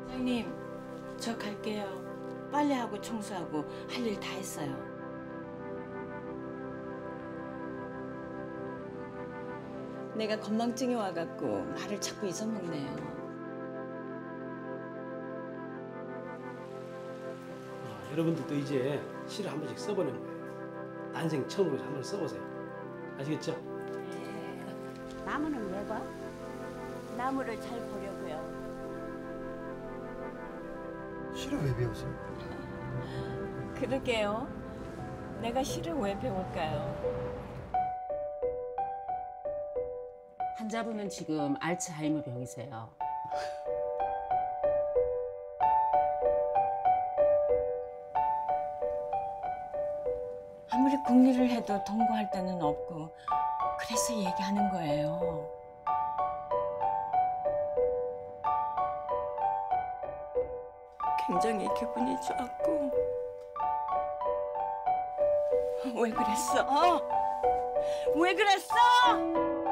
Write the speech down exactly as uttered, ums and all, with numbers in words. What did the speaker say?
사장님, 저 갈게요. 빨래하고 청소하고 할 일 다 했어요. 내가 건망증이 와갖고 말을 자꾸 잊어먹네요. 어, 여러분들도 이제 시를 한 번씩 써보는 거예요. 난생 처음으로 한 번 써보세요. 아시겠죠? 네. 나무는 왜 봐? 나무를 잘 보려고요. 시를 왜 배우세요? 그러게요. 내가 시를 왜 배울까요? 환자분은 지금 알츠하이머 병이세요. 아무리 궁리를 해도 동거할 데는 없고 그래서 얘기하는 거예요. 굉장히 기분이 좋았고 왜 그랬어? 왜 그랬어?